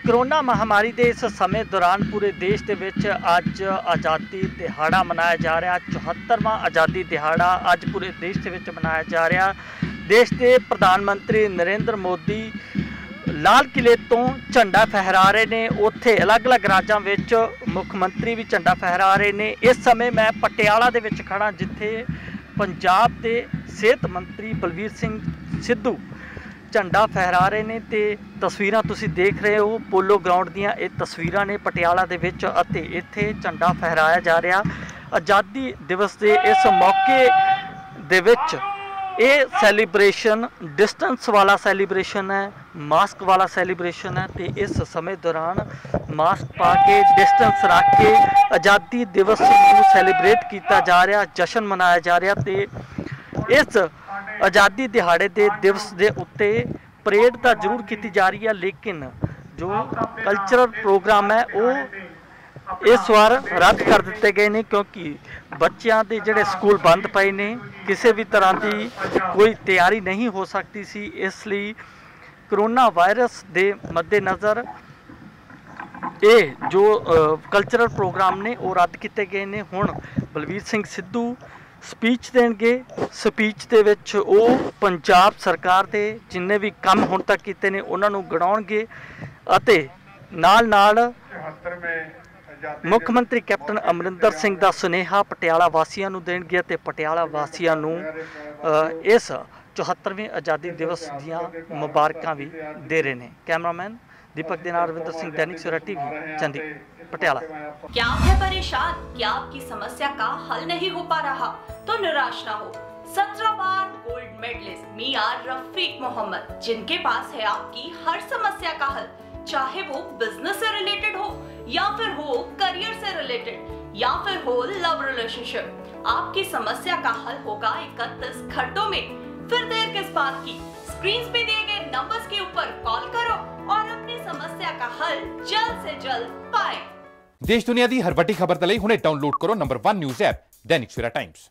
Corona महामारी के इस समय दौरान पूरे देश के विच अज आज़ादी दिहाड़ा मनाया जा रहा। 74वां आज़ादी दिहाड़ा अज पूरे देश के विच मनाया जा रहा। देश के प्रधानमंत्री नरेंद्र मोदी लाल किले तो झंडा फहरा रहे ने। उत्थे अलग अलग राज्यों विच मुख मंत्री भी झंडा फहरा रहे ने। इस समय मैं पटियाला दे विच खड़ा जिथे पंजाब के सेहत मंत्री बलबीर सिंह सिद्धू झंडा फहरा रहे ने। ते तस्वीरां तुसी देख रहे हो पोलो ग्राउंड दीयां ये तस्वीरां ने पटियाला दे विच अते इत्थे झंडा फहराया जा रहा। आज़ादी दिवस के इस मौके दे विच ये सैलीब्रेशन डिस्टेंस वाला सैलीब्रेशन है, मास्क वाला सैलीब्रेशन है। तो इस समय दौरान मास्क पा के डिस्टेंस रख के आज़ादी दिवस को सैलीब्रेट किया जा रहा, जश्न मनाया जा रहा। तो इस आज़ादी दिहाड़े के दिवस के उत्ते परेड तो जरूर की जा रही है, लेकिन जो कल्चरल प्रोग्राम है वो इस बार रद्द कर दिते गए ने क्योंकि बच्चों के जोड़े स्कूल बंद पे ने, किसी भी तरह की कोई तैयारी नहीं हो सकती सी। इसलिए कोरोना वायरस के मद्देनज़र ये जो कल्चरल प्रोग्राम ने वो रद्द किए गए ने। हुण बलबीर सिंह सिद्धू स्पीच देंगे। स्पीच दे विच वो पंजाब सरकार के जिन्ने भी काम हुण तक किए ने उन्होंने गिणाउणगे अते नाल नाल मुख मंत्री कैप्टन अमरिंदर सिंह का सुनेहा पटियाला वासियों को देंगे ते पटियाला वासियों को इस 74वें आज़ादी दिवस दियां मुबारकां भी दे रहे हैं। कैमरामैन दीपक दे नाल रविंदर सिंह, दैनिक सवेरा टीवी, चंदी, पटियाला। क्या है परेशान? क्या आपकी समस्या का हल नहीं हो पा रहा? तो निराश ना हो। 17 बार गोल्ड मेडलिस्ट मियां रफीक मोहम्मद, जिनके पास है आपकी हर समस्या का हल, चाहे वो बिजनेस से रिलेटेड हो या फिर हो करियर से रिलेटेड या फिर हो लव रिलेशनशिप। आपकी समस्या का हल होगा 31 घंटों में। फिर देर किस बात की? स्क्रीन पे दिए गए नंबर्स के ऊपर कॉल करो और अपनी समस्या का हल जल्द से जल्द पाएं। देश दुनिया की हर वड्डी खबर तले हुणे डाउनलोड करो number 1 news app Dainik Savera times.